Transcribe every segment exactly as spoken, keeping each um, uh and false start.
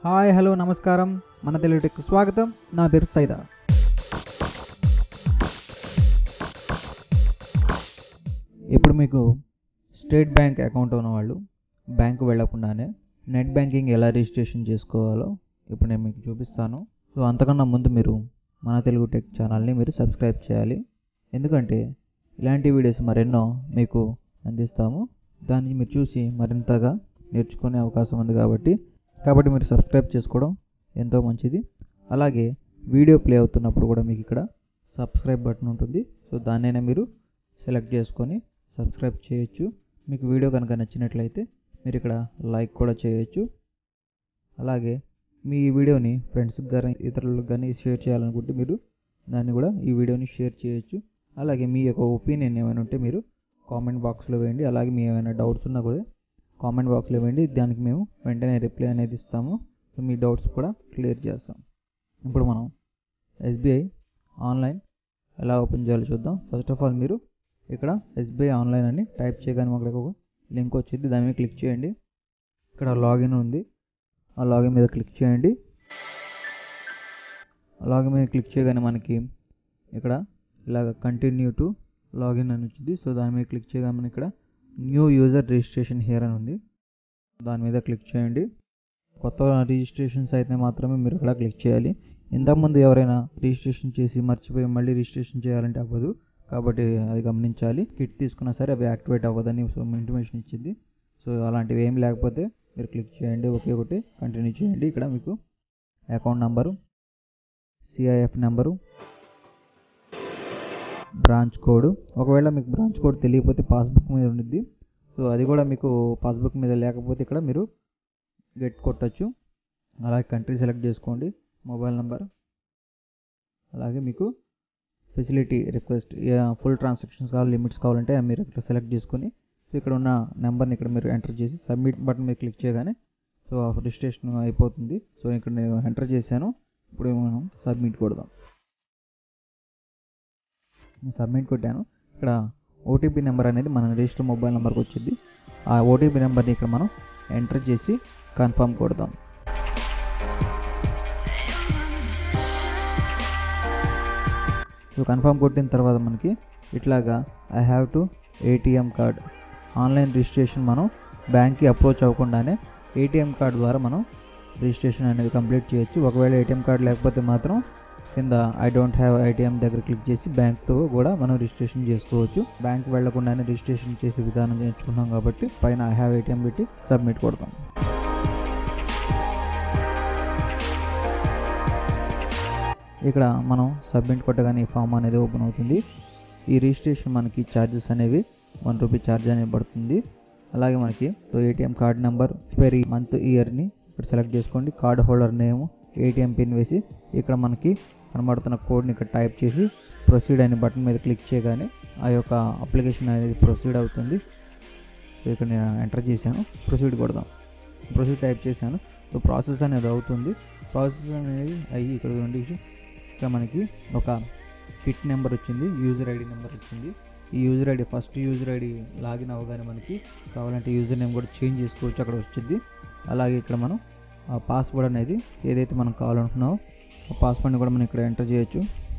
Hi hello నమస్కారం, మన తెలుగు టెక్కు స్వాగతం. నా పేరు సైదా. ఇప్పుడు మీకు స్టేట్ బ్యాంక్ అకౌంట్ ఉన్నవాళ్ళు బ్యాంకు వెళ్ళకుండానే నెట్ బ్యాంకింగ్ ఎలా రిజిస్ట్రేషన్ చేసుకోవాలో ఇప్పుడు నేను మీకు చూపిస్తాను. సో అంతకన్నా ముందు మీరు మన తెలుగు టెక్ ఛానల్ని మీరు సబ్స్క్రైబ్ చేయాలి, ఎందుకంటే ఇలాంటి వీడియోస్ మరెన్నో మీకు అందిస్తాము. దాన్ని మీరు చూసి మరింతగా నేర్చుకునే అవకాశం ఉంది కాబట్టి కాబట్టి మీరు సబ్స్క్రైబ్ చేసుకోవడం ఎంతో మంచిది. అలాగే వీడియో ప్లే అవుతున్నప్పుడు కూడా మీకు ఇక్కడ సబ్స్క్రైబ్ బటన్ ఉంటుంది, సో దాన్నైనా మీరు సెలెక్ట్ చేసుకొని సబ్స్క్రైబ్ చేయొచ్చు. మీకు వీడియో కనుక నచ్చినట్లయితే మీరు ఇక్కడ లైక్ కూడా చేయొచ్చు. అలాగే మీ వీడియోని ఫ్రెండ్స్కి కానీ ఇతరులకు కానీ షేర్ చేయాలనుకుంటే మీరు దాన్ని కూడా ఈ వీడియోని షేర్ చేయొచ్చు. అలాగే మీ యొక్క ఒపీనియన్ ఏమైనా ఉంటే మీరు కామెంట్ బాక్స్లో వేయండి. అలాగే మీ ఏమైనా డౌట్స్ ఉన్నా కూడా కామెంట్ బాక్స్లో వేయండి, దానికి మేము వెంటనే రిప్లై అనేది ఇస్తాము. సో మీ డౌట్స్ కూడా క్లియర్ చేస్తాం. ఇప్పుడు మనం ఎస్బీఐ ఆన్లైన్ ఎలా ఓపెన్ చేయాలో చూద్దాం. ఫస్ట్ ఆఫ్ ఆల్ మీరు ఇక్కడ ఎస్బీఐ ఆన్లైన్ అని టైప్ చేయగానే మాకు ఒక లింక్ వచ్చింది, దాని మీద క్లిక్ చేయండి. ఇక్కడ లాగిన్ ఉంది, ఆ లాగిన్ మీద క్లిక్ చేయండి. లాగిన్ మీద క్లిక్ చేయగానే మనకి ఇక్కడ ఇలాగ కంటిన్యూ టు లాగిన్ అని వచ్చింది. సో దాని మీద క్లిక్ చేయగానే మనకి ఇక్కడ న్యూ యూజర్ రిజిస్ట్రేషన్ హియర్ అని ఉంది, దాని మీద క్లిక్ చేయండి. కొత్త రిజిస్ట్రేషన్స్ అయితే మాత్రమే మీరు ఇక్కడ క్లిక్ చేయాలి. ఇంతకుముందు ఎవరైనా రిజిస్ట్రేషన్ చేసి మర్చిపోయి మళ్ళీ రిజిస్ట్రేషన్ చేయాలంటే అవ్వదు, కాబట్టి అది గమనించాలి. కిట్ తీసుకున్నా సరే అవి యాక్టివేట్ అవ్వదని సో ఇంటిమేషన్ ఇచ్చింది. సో అలాంటివి ఏం లేకపోతే మీరు క్లిక్ చేయండి, ఒకే ఒకటి కంటిన్యూ చేయండి. ఇక్కడ మీకు account number, CIF number, branch code, ఒకవేళ మీకు బ్రాంచ్ కోడ్ తెలియకపోతే పాస్బుక్ మీద ఉండిద్ది, సో అది కూడా మీకు పాస్బుక్ మీద లేకపోతే ఇక్కడ మీరు గెట్ కొట్టచ్చు. అలాగే కంట్రీ సెలెక్ట్ చేసుకోండి, మొబైల్ నెంబర్, అలాగే మీకు ఫెసిలిటీ రిక్వెస్ట్ ఫుల్ ట్రాన్సాక్షన్స్ కావాలి, లిమిట్స్ కావాలంటే మీరు ఇక్కడ సెలెక్ట్ చేసుకొని సో ఇక్కడ ఉన్న నెంబర్ని ఇక్కడ మీరు ఎంటర్ చేసి సబ్మిట్ బటన్ మీద క్లిక్ చేయగానే సో రిజిస్ట్రేషన్ అయిపోతుంది. సో ఇక్కడ నేను ఎంటర్ చేశాను, ఇప్పుడు మనం సబ్మిట్ కొడదాం. సబ్మిట్ కొట్టాను. ఇక్కడ ఓటీపీ నెంబర్ అనేది మన రిజిస్టర్ మొబైల్ నెంబర్కి వచ్చింది. ఆ ఓటీపీ నెంబర్ని ఇక్కడ మనం ఎంటర్ చేసి కన్ఫర్మ్ కొడదాం. సో కన్ఫర్మ్ కొట్టిన తర్వాత మనకి ఇట్లాగా I have to ATM card online registration మనం బ్యాంక్కి అప్రోచ్ అవ్వకుండానే ఏటీఎం కార్డ్ ద్వారా మనం రిజిస్ట్రేషన్ అనేది కంప్లీట్ చేయొచ్చు. ఒకవేళ ఏటీఎం కార్డ్ లేకపోతే మాత్రం కింద ఐ డోంట్ హ్యావ్ ఐటీఎం దగ్గర క్లిక్ చేసి బ్యాంక్తో కూడా మనం రిజిస్ట్రేషన్ చేసుకోవచ్చు. బ్యాంక్ వెళ్లకుండానే రిజిస్ట్రేషన్ చేసే విధానం నేర్చుకున్నాం కాబట్టి పైన ఐ హ్యావ్ ఏటీఎం పెట్టి సబ్మిట్ కొడతాం. ఇక్కడ మనం సబ్మిట్ కొట్టగానే ఈ ఫామ్ అనేది ఓపెన్ అవుతుంది. ఈ రిజిస్ట్రేషన్ మనకి ఛార్జెస్ అనేవి వన్ రూపీ ఛార్జ్ అనేది పడుతుంది. అలాగే మనకి ATM card number, expiry month, ఇయర్ని ఇక్కడ సెలెక్ట్ చేసుకోండి. Card holder name, ATM pin వేసి ఇక్కడ మనకి కనబడుతున్న కోడ్ని ఇక్కడ టైప్ చేసి ప్రొసీడ్ అనే బటన్ మీద క్లిక్ చేయగానే ఆ యొక్క అప్లికేషన్ అనేది ప్రొసీడ్ అవుతుంది. సో ఇక్కడ నేను ఎంటర్ చేశాను, ప్రొసీడ్ కొడదాం. ప్రొసీడ్ టైప్ చేశాను, సో ప్రాసెస్ అనేది అవుతుంది. ప్రాసెస్ అనేది అయ్యి ఇక్కడ ఉండి ఇక్కడ మనకి ఒక కిట్ నెంబర్ వచ్చింది, యూజర్ ఐడి నెంబర్ వచ్చింది. ఈ user ID first user ID login అవ్వగానే మనకి కావాలంటే యూజర్ నేమ్ కూడా చేంజ్ చేసుకోవచ్చు, అక్కడ వచ్చింది. అలాగే ఇక్కడ మనం ఆ పాస్వర్డ్ అనేది ఏదైతే మనం కావాలనుకున్నామో ఆ పాస్వర్డ్ని కూడా మనం ఇక్కడ ఎంటర్ చేయొచ్చు.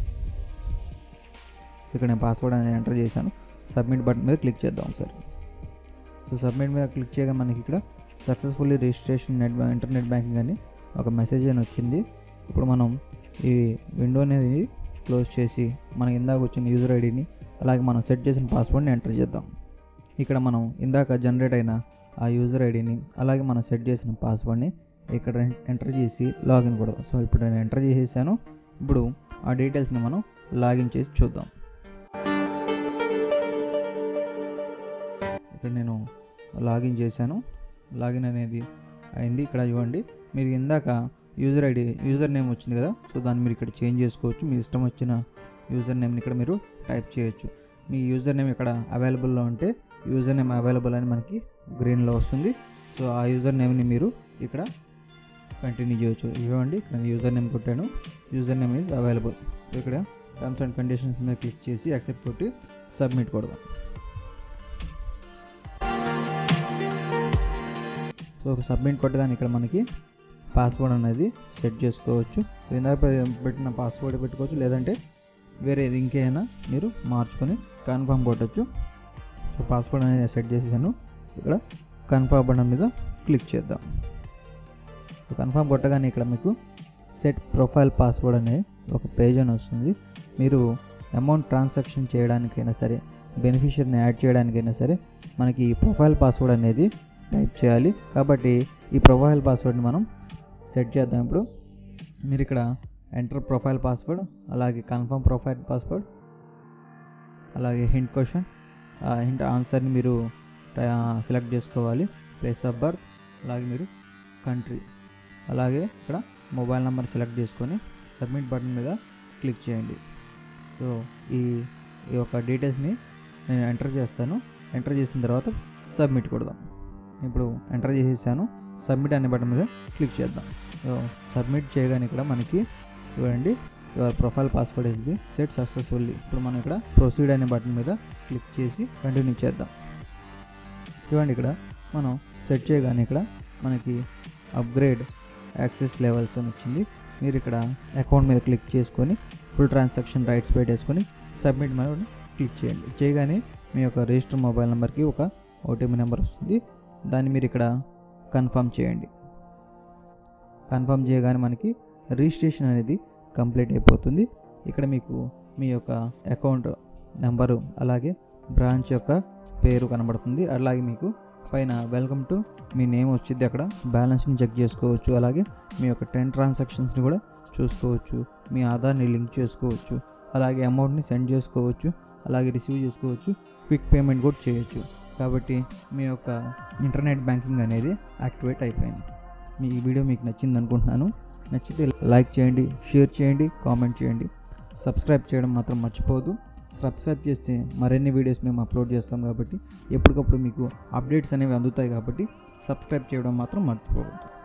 ఇక్కడ నేను పాస్వర్డ్ అనేది ఎంటర్ చేశాను. సబ్మిట్ బటన్ మీద క్లిక్ చేద్దాం ఒకసారి. సో సబ్మిట్ మీద క్లిక్ చేయగా మనకి ఇక్కడ successfully registration net internet banking అని ఒక మెసేజ్ అని వచ్చింది. ఇప్పుడు మనం ఈ విండో అనేది క్లోజ్ చేసి మనకి ఇందాక వచ్చిన యూజర్ ఐడిని అలాగే మనం సెట్ చేసిన పాస్వర్డ్ని ఎంటర్ చేద్దాం. ఇక్కడ మనం ఇందాక జనరేట్ అయిన ఆ యూజర్ ఐడిని అలాగే మనం సెట్ చేసిన పాస్వర్డ్ని ఇక్కడ ఎంటర్ చేసి లాగిన్ కొడదాం. సో ఇప్పుడు నేను ఎంటర్ చేసేసాను. ఇప్పుడు ఆ డీటెయిల్స్ని మనం లాగిన్ చేసి చూద్దాం. ఇక్కడ నేను లాగిన్ చేశాను, లాగిన్ అనేది అయింది. ఇక్కడ చూడండి, మీరు ఇందాక యూజర్ ఐడి యూజర్ నేమ్ వచ్చింది కదా, సో దాన్ని మీరు ఇక్కడ చేంజ్ చేసుకోవచ్చు. మీ ఇష్టం వచ్చిన యూజర్ నేమ్ని ఇక్కడ మీరు టైప్ చేయొచ్చు. మీ యూజర్ నేమ్ ఇక్కడ అవైలబుల్లో ఉంటే యూజర్ నేమ్ అవైలబుల్ అని మనకి గ్రీన్లో వస్తుంది. సో ఆ యూజర్ నేమ్ని మీరు ఇక్కడ కంటిన్యూ చేయొచ్చు. ఇవ్వండి, ఇక్కడ యూజర్ నేమ్ కొట్టాను, user name is available. So ఇక్కడ టర్మ్స్ అండ్ కండిషన్స్ మీద క్లిక్ చేసి యాక్సెప్ట్ కొట్టి సబ్మిట్ కొడదాం. సో సబ్మిట్ కొట్టగానే ఇక్కడ మనకి పాస్వర్డ్ అనేది సెట్ చేసుకోవచ్చు. ఇందాక పెట్టిన పాస్వర్డ్ పెట్టుకోవచ్చు, లేదంటే వేరేది ఇంకేమైనా మీరు మార్చుకొని కన్ఫర్మ్ కొట్టచ్చు. సో పాస్వర్డ్ అనేది సెట్ చేసేసాను. ఇక్కడ కన్ఫర్మ్ బటన్ మీద క్లిక్ చేద్దాం. సో కన్ఫర్మ్ కొట్టగానే ఇక్కడ మీకు సెట్ ప్రొఫైల్ పాస్వర్డ్ అనే ఒక పేజ్ అని వస్తుంది. మీరు అమౌంట్ ట్రాన్సాక్షన్ చేయడానికైనా సరే, బెనిఫిషియర్ని యాడ్ చేయడానికైనా సరే మనకి ఈ ప్రొఫైల్ పాస్వర్డ్ అనేది టైప్ చేయాలి. కాబట్టి ఈ ప్రొఫైల్ పాస్వర్డ్ని మనం సెట్ చేద్దాం. ఇప్పుడు మీరు ఇక్కడ ఎంటర్ ప్రొఫైల్ పాస్వర్డ్, అలాగే కన్ఫర్మ్ ప్రొఫైల్ పాస్వర్డ్, అలాగే హింట్ క్వశ్చన్, హింట్ ఆన్సర్ని మీరు సెలెక్ట్ చేసుకోవాలి. ప్లేస్ ఆఫ్ బర్త్, అలాగే మీరు కంట్రీ, అలాగే ఇక్కడ మొబైల్ నెంబర్ సెలెక్ట్ చేసుకొని సబ్మిట్ బటన్ మీద క్లిక్ చేయండి. సో ఈ ఈ యొక్క డీటెయిల్స్ని నేను ఎంటర్ చేస్తాను. ఎంటర్ చేసిన తర్వాత సబ్మిట్ కొడదాం. ఇప్పుడు ఎంటర్ చేసేసాను. సబ్మిట్ అనే బటన్ మీద క్లిక్ చేద్దాం. సో సబ్మిట్ చేయగానే ఇక్కడ మనకి చూడండి your profile password is be set successfully. ఇప్పుడు మనం ఇక్కడ ప్రొసీడ్ అనే బటన్ మీద క్లిక్ చేసి కంటిన్యూ చేద్దాం. చూడండి ఇక్కడ మనం సెట్ చేయగానే ఇక్కడ మనకి అప్గ్రేడ్ యాక్సెస్ లెవెల్స్ అని వచ్చింది. మీరు ఇక్కడ అకౌంట్ మీద క్లిక్ చేసుకొని ఫుల్ ట్రాన్సాక్షన్ రైట్స్ పెట్టేసుకొని సబ్మిట్ మీద క్లిక్ చేయండి. చేయగానే మీ యొక్క రిజిస్టర్ మొబైల్ నెంబర్కి ఒక ఓటీపీ నెంబర్ వస్తుంది. దాన్ని మీరు ఇక్కడ కన్ఫర్మ్ చేయండి. కన్ఫర్మ్ చేయగానే మనకి రిజిస్ట్రేషన్ అనేది కంప్లీట్ అయిపోతుంది. ఇక్కడ మీకు మీ యొక్క అకౌంట్ నెంబరు, అలాగే బ్రాంచ్ యొక్క పేరు కనబడుతుంది. అలాగే మీకు పైన వెల్కమ్ టు మీ నేమ్ వచ్చింది. అక్కడ బ్యాలెన్స్ని చెక్ చేసుకోవచ్చు. అలాగే మీ యొక్క టెన్ ట్రాన్సాక్షన్స్ని కూడా చూసుకోవచ్చు. మీ ఆధార్ని లింక్ చేసుకోవచ్చు. అలాగే అమౌంట్ని సెండ్ చేసుకోవచ్చు, అలాగే రిసీవ్ చేసుకోవచ్చు, క్విక్ పేమెంట్ కూడా చేయొచ్చు. కాబట్టి మీ యొక్క ఇంటర్నెట్ బ్యాంకింగ్ అనేది యాక్టివేట్ అయిపోయింది. మీ ఈ వీడియో మీకు నచ్చింది అనుకుంటున్నాను. నచ్చితే లైక్ చేయండి, షేర్ చేయండి, కామెంట్ చేయండి. సబ్స్క్రైబ్ చేయడం మాత్రం మర్చిపోవద్దు. సబ్స్క్రైబ్ చేస్తే మరిన్ని వీడియోస్ మేము అప్లోడ్ చేస్తాం కాబట్టి ఎప్పటికప్పుడు మీకు అప్డేట్స్ అనేవి అందుతాయి. కాబట్టి సబ్స్క్రైబ్ చేయడం మాత్రం మర్చిపోవద్దు.